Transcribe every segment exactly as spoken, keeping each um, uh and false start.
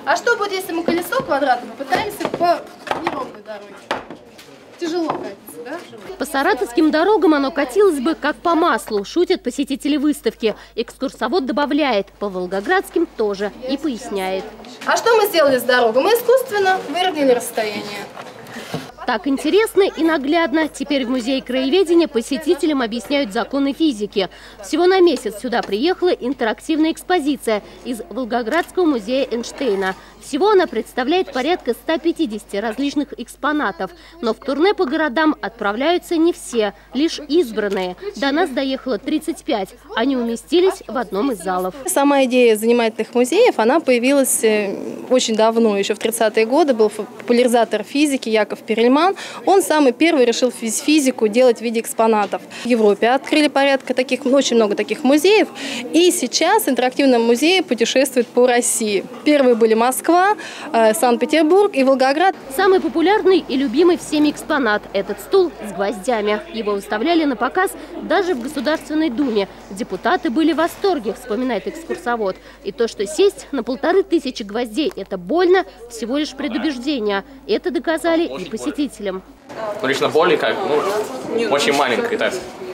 А что будет, если мы колесо квадратное попытаемся по неровной дороге? Тяжело катится, да? По саратовским дорогам оно катилось бы как по маслу, шутят посетители выставки. Экскурсовод добавляет, по волгоградским тоже, и поясняет. А что мы сделали с дорогой? Мы искусственно выровняли расстояние. Так интересно и наглядно. Теперь в Музее краеведения посетителям объясняют законы физики. Всего на месяц сюда приехала интерактивная экспозиция из Волгоградского музея Эйнштейна. Всего она представляет порядка ста пятидесяти различных экспонатов. Но в турне по городам отправляются не все, лишь избранные. До нас доехало тридцать пять. Они уместились в одном из залов. Сама идея занимательных музеев, она появилась очень давно, еще в тридцатые годы. Был популяризатор физики Яков Перельман. Он самый первый решил физику делать в виде экспонатов. В Европе открыли порядка таких, очень много таких музеев. И сейчас интерактивные музеи путешествуют по России. Первые были Москва, Санкт-Петербург и Волгоград. Самый популярный и любимый всеми экспонат – этот стул с гвоздями. Его выставляли на показ даже в Государственной Думе. Депутаты были в восторге, вспоминает экскурсовод. И то, что сесть на полторы тысячи гвоздей – это больно, всего лишь предубеждение. Это доказали и посетители. Ну, лично боли как, ну, очень маленькая, так,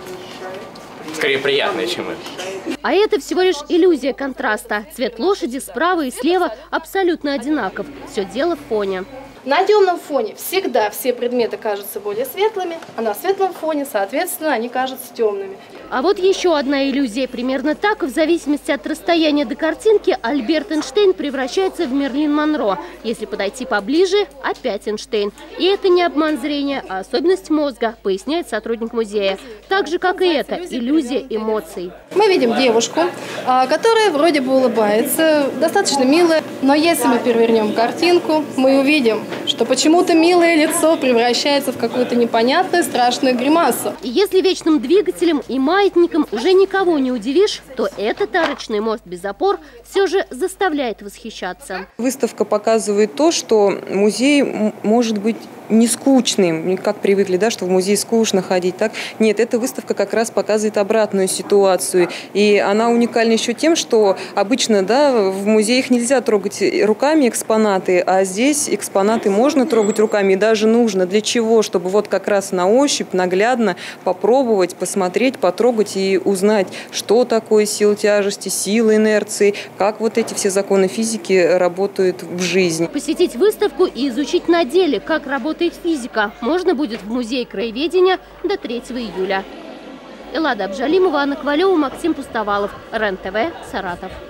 скорее приятная, чем это. А это всего лишь иллюзия контраста. Цвет лошади справа и слева абсолютно одинаков. Все дело в фоне. На темном фоне всегда все предметы кажутся более светлыми, а на светлом фоне, соответственно, они кажутся темными. А вот еще одна иллюзия. Примерно так, в зависимости от расстояния до картинки, Альберт Эйнштейн превращается в Мерлин Монро. Если подойти поближе, опять Эйнштейн. И это не обман зрения, а особенность мозга, поясняет сотрудник музея. Так же, как и это, иллюзия эмоций. Мы видим девушку, которая вроде бы улыбается, достаточно милая. Но если мы перевернем картинку, мы увидим, что почему-то милое лицо превращается в какую-то непонятную страшную гримасу. И если вечным двигателем и маятником уже никого не удивишь, то этот арочный мост без опор все же заставляет восхищаться. Выставка показывает то, что музей может быть не скучным, как привыкли, да, что в музей скучно ходить. Так? Нет, эта выставка как раз показывает обратную ситуацию. И она уникальна еще тем, что обычно, да, в музеях нельзя трогать руками экспонаты, а здесь экспонаты можно трогать руками и даже нужно. Для чего? Чтобы вот как раз на ощупь, наглядно попробовать, посмотреть, потрогать и узнать, что такое сила тяжести, сила инерции, как вот эти все законы физики работают в жизни. Посетить выставку и изучить на деле, как работает физика, можно будет в Музее краеведения до третьего июля. Эллада Абжалимова, Анна Ковалева, Максим Пустовалов, РЕН-ТВ, Саратов.